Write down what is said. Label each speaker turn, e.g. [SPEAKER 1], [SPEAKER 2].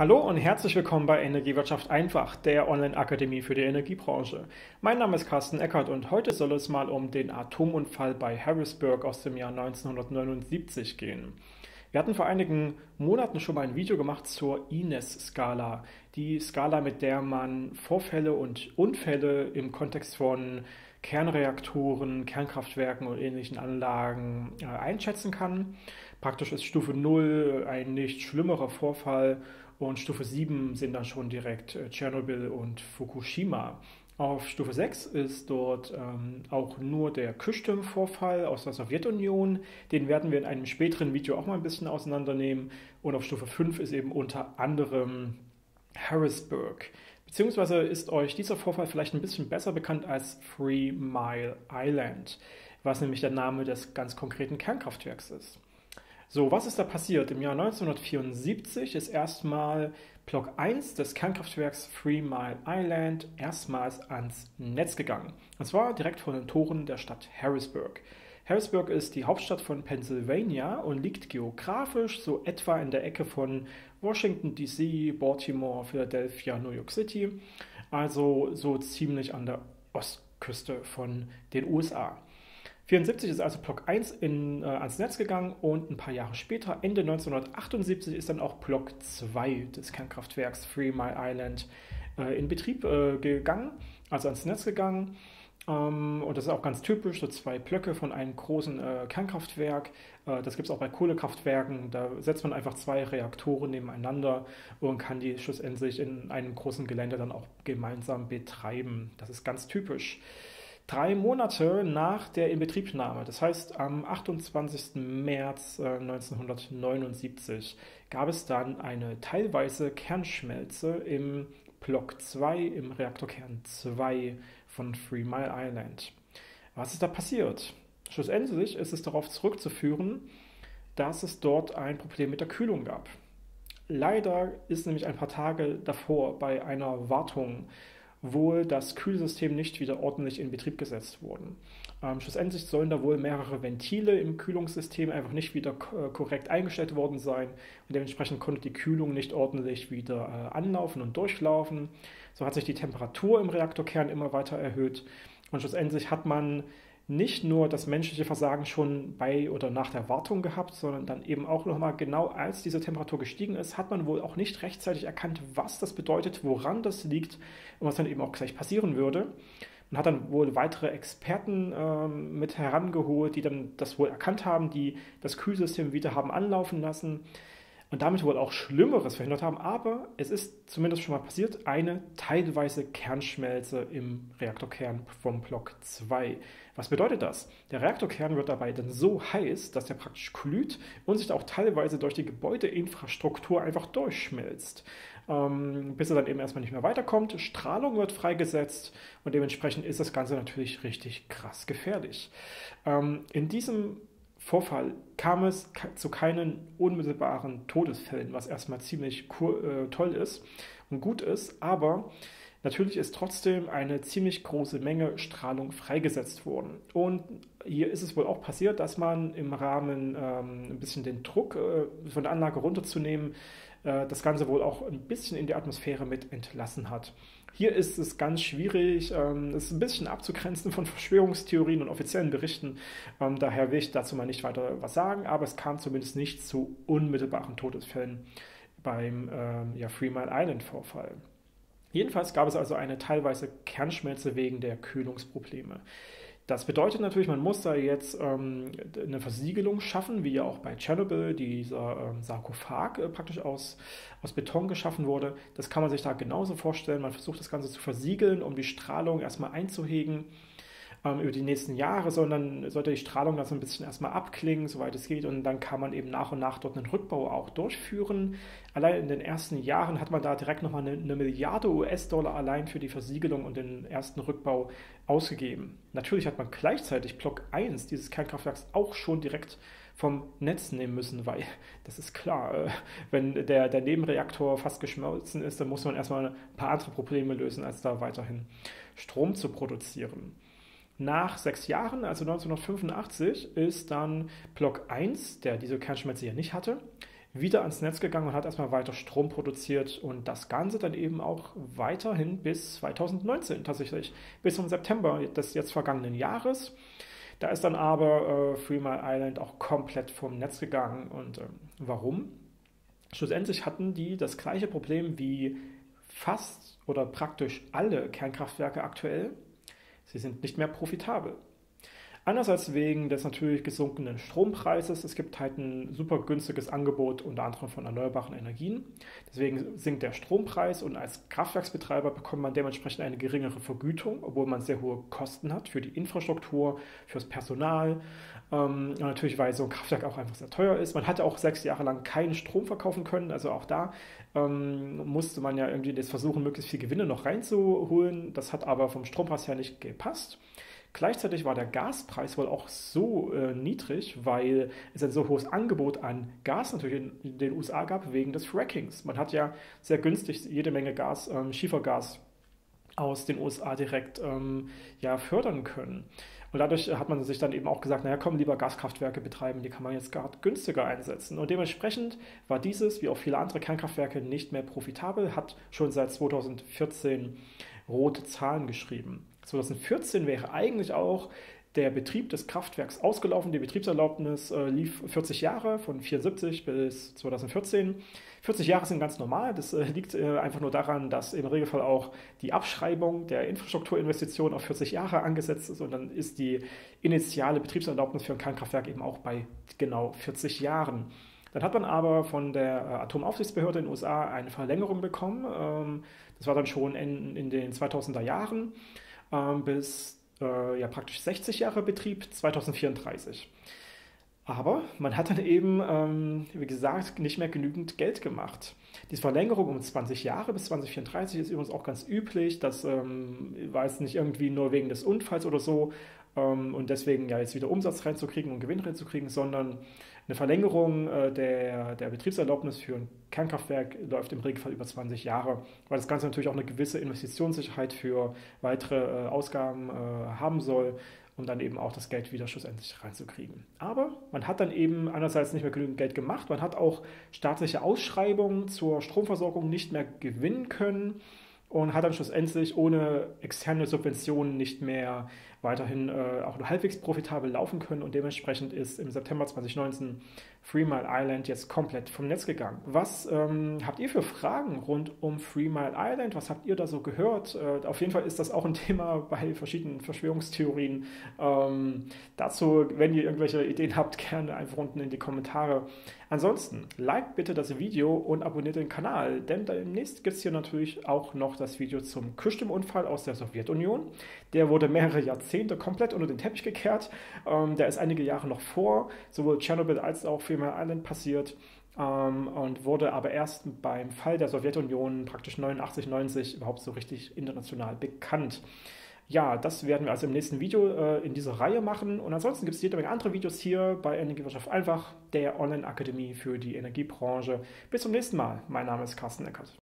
[SPEAKER 1] Hallo und herzlich willkommen bei Energiewirtschaft einfach, der Online-Akademie für die Energiebranche. Mein Name ist Carsten Eckert und heute soll es mal um den Atomunfall bei Harrisburg aus dem Jahr 1979 gehen. Wir hatten vor einigen Monaten schon mal ein Video gemacht zur INES-Skala, die Skala, mit der man Vorfälle und Unfälle im Kontext von Kernreaktoren, Kernkraftwerken und ähnlichen Anlagen einschätzen kann. Praktisch ist Stufe 0 ein nicht schlimmerer Vorfall und Stufe 7 sind dann schon direkt Tschernobyl und Fukushima. Auf Stufe 6 ist dort auch nur der Kystrym-Vorfall aus der Sowjetunion. Den werden wir in einem späteren Video auch mal ein bisschen auseinandernehmen. Und auf Stufe 5 ist eben unter anderem Harrisburg. Beziehungsweise ist euch dieser Vorfall vielleicht ein bisschen besser bekannt als Three Mile Island, was nämlich der Name des ganz konkreten Kernkraftwerks ist. So, was ist da passiert? Im Jahr 1974 ist erstmal Block 1 des Kernkraftwerks Three Mile Island erstmals ans Netz gegangen. Und zwar direkt vor den Toren der Stadt Harrisburg. Harrisburg ist die Hauptstadt von Pennsylvania und liegt geografisch so etwa in der Ecke von Washington DC, Baltimore, Philadelphia, New York City, also so ziemlich an der Ostküste von den USA. 1974 ist also Block 1 ans Netz gegangen und ein paar Jahre später, Ende 1978, ist dann auch Block 2 des Kernkraftwerks Three Mile Island in Betrieb gegangen, also ans Netz gegangen. Und das ist auch ganz typisch, so zwei Blöcke von einem großen Kernkraftwerk. Das gibt es auch bei Kohlekraftwerken. Da setzt man einfach zwei Reaktoren nebeneinander und kann die schlussendlich in einem großen Gelände dann auch gemeinsam betreiben. Das ist ganz typisch. 3 Monate nach der Inbetriebnahme, das heißt am 28. März 1979, gab es dann eine teilweise Kernschmelze im Block 2, im Reaktorkern 2 von Three Mile Island. Was ist da passiert? Schlussendlich ist es darauf zurückzuführen, dass es dort ein Problem mit der Kühlung gab. Leider ist nämlich ein paar Tage davor bei einer Wartung wohl das Kühlsystem nicht wieder ordentlich in Betrieb gesetzt worden. Schlussendlich sollen da wohl mehrere Ventile im Kühlungssystem einfach nicht wieder korrekt eingestellt worden sein und dementsprechend konnte die Kühlung nicht ordentlich wieder anlaufen und durchlaufen. So hat sich die Temperatur im Reaktorkern immer weiter erhöht und schlussendlich hat man nicht nur das menschliche Versagen schon bei oder nach der Wartung gehabt, sondern dann eben auch nochmal genau als diese Temperatur gestiegen ist, hat man wohl auch nicht rechtzeitig erkannt, was das bedeutet, woran das liegt und was dann eben auch gleich passieren würde. Man hat dann wohl weitere Experten mit herangeholt, die dann das wohl erkannt haben, die das Kühlsystem wieder haben anlaufen lassen und damit wohl auch Schlimmeres verhindert haben. Aber es ist zumindest schon mal passiert, eine teilweise Kernschmelze im Reaktorkern vom Block 2. Was bedeutet das? Der Reaktorkern wird dabei dann so heiß, dass er praktisch glüht und sich auch teilweise durch die Gebäudeinfrastruktur einfach durchschmilzt, bis er dann eben erstmal nicht mehr weiterkommt. Strahlung wird freigesetzt und dementsprechend ist das Ganze natürlich richtig krass gefährlich. In diesem Vorfall kam es zu keinen unmittelbaren Todesfällen, was erstmal ziemlich toll ist und gut ist, aber natürlich ist trotzdem eine ziemlich große Menge Strahlung freigesetzt worden. Und hier ist es wohl auch passiert, dass man im Rahmen ein bisschen den Druck von der Anlage runterzunehmen, das Ganze wohl auch ein bisschen in die Atmosphäre mit entlassen hat. Hier ist es ganz schwierig, es ist ein bisschen abzugrenzen von Verschwörungstheorien und offiziellen Berichten. Daher will ich dazu mal nicht weiter was sagen, aber es kam zumindest nicht zu unmittelbaren Todesfällen beim Three Mile Island Vorfall. Jedenfalls gab es also eine teilweise Kernschmelze wegen der Kühlungsprobleme. Das bedeutet natürlich, man muss da jetzt eine Versiegelung schaffen, wie ja auch bei Tschernobyl dieser Sarkophag praktisch aus Beton geschaffen wurde. Das kann man sich da genauso vorstellen. Man versucht das Ganze zu versiegeln, um die Strahlung erstmal einzuhegen. Über die nächsten Jahre sollte die Strahlung dann so ein bisschen erstmal abklingen, soweit es geht, und dann kann man eben nach und nach dort einen Rückbau auch durchführen. Allein in den ersten Jahren hat man da direkt nochmal eine Milliarde US-Dollar allein für die Versiegelung und den ersten Rückbau ausgegeben. Natürlich hat man gleichzeitig Block 1 dieses Kernkraftwerks auch schon direkt vom Netz nehmen müssen, weil das ist klar, wenn der Nebenreaktor fast geschmolzen ist, dann muss man erstmal ein paar andere Probleme lösen, als da weiterhin Strom zu produzieren. Nach 6 Jahren, also 1985, ist dann Block 1, der diese Kernschmelze ja nicht hatte, wieder ans Netz gegangen und hat erstmal weiter Strom produziert und das Ganze dann eben auch weiterhin bis 2019 tatsächlich, bis zum September des jetzt vergangenen Jahres. Da ist dann aber Three Mile Island auch komplett vom Netz gegangen. Und warum? Schlussendlich hatten die das gleiche Problem wie fast oder praktisch alle Kernkraftwerke aktuell. Sie sind nicht mehr profitabel. Einerseits wegen des natürlich gesunkenen Strompreises. Es gibt halt ein super günstiges Angebot, unter anderem von erneuerbaren Energien. Deswegen sinkt der Strompreis und als Kraftwerksbetreiber bekommt man dementsprechend eine geringere Vergütung, obwohl man sehr hohe Kosten hat für die Infrastruktur, fürs Personal. Und natürlich, weil so ein Kraftwerk auch einfach sehr teuer ist. Man hatte auch 6 Jahre lang keinen Strom verkaufen können. Also auch da musste man ja irgendwie das versuchen, möglichst viel Gewinne noch reinzuholen. Das hat aber vom Strompreis her nicht gepasst. Gleichzeitig war der Gaspreis wohl auch so niedrig, weil es ein so hohes Angebot an Gas natürlich in den USA gab, wegen des Frackings. Man hat ja sehr günstig jede Menge Gas, Schiefergas aus den USA direkt fördern können. Und dadurch hat man sich dann eben auch gesagt, naja, komm, lieber Gaskraftwerke betreiben, die kann man jetzt gerade günstiger einsetzen. Und dementsprechend war dieses, wie auch viele andere Kernkraftwerke, nicht mehr profitabel, hat schon seit 2014 rote Zahlen geschrieben. 2014 wäre eigentlich auch der Betrieb des Kraftwerks ausgelaufen. Die Betriebserlaubnis lief 40 Jahre, von 1974 bis 2014. 40 Jahre sind ganz normal. Das liegt einfach nur daran, dass im Regelfall auch die Abschreibung der Infrastrukturinvestitionen auf 40 Jahre angesetzt ist. Und dann ist die initiale Betriebserlaubnis für ein Kernkraftwerk eben auch bei genau 40 Jahren. Dann hat man aber von der Atomaufsichtsbehörde in den USA eine Verlängerung bekommen. Das war dann schon in den 2000er Jahren bis praktisch 60 Jahre Betrieb, 2034. Aber man hat dann eben, wie gesagt, nicht mehr genügend Geld gemacht. Diese Verlängerung um 20 Jahre bis 2034 ist übrigens auch ganz üblich. Das war jetzt nicht irgendwie nur wegen des Unfalls oder so und deswegen ja jetzt wieder Umsatz reinzukriegen und Gewinn reinzukriegen, sondern eine Verlängerung der Betriebserlaubnis für ein Kernkraftwerk läuft im Regelfall über 20 Jahre, weil das Ganze natürlich auch eine gewisse Investitionssicherheit für weitere Ausgaben haben soll, um dann eben auch das Geld wieder schlussendlich reinzukriegen. Aber man hat dann eben einerseits nicht mehr genügend Geld gemacht, man hat auch staatliche Ausschreibungen zur Stromversorgung nicht mehr gewinnen können und hat dann schlussendlich ohne externe Subventionen nicht mehr weiterhin auch nur halbwegs profitabel laufen können und dementsprechend ist im September 2019 Three Mile Island jetzt komplett vom Netz gegangen. Was habt ihr für Fragen rund um Three Mile Island? Was habt ihr da so gehört? Auf jeden Fall ist das auch ein Thema bei verschiedenen Verschwörungstheorien. Dazu, wenn ihr irgendwelche Ideen habt, gerne einfach unten in die Kommentare. Ansonsten, liked bitte das Video und abonniert den Kanal, denn demnächst gibt es hier natürlich auch noch das Video zum Kystrym-Unfall aus der Sowjetunion. Der wurde mehrere Jahrzehnte komplett unter den Teppich gekehrt. Der ist einige Jahre noch vor sowohl Tschernobyl als auch Three Mile Island passiert und wurde aber erst beim Fall der Sowjetunion praktisch 89, 90 überhaupt so richtig international bekannt. Ja, das werden wir also im nächsten Video in dieser Reihe machen. Und ansonsten gibt es jede Menge andere Videos hier bei Energiewirtschaft einfach, der Online-Akademie für die Energiebranche. Bis zum nächsten Mal. Mein Name ist Carsten Eckert.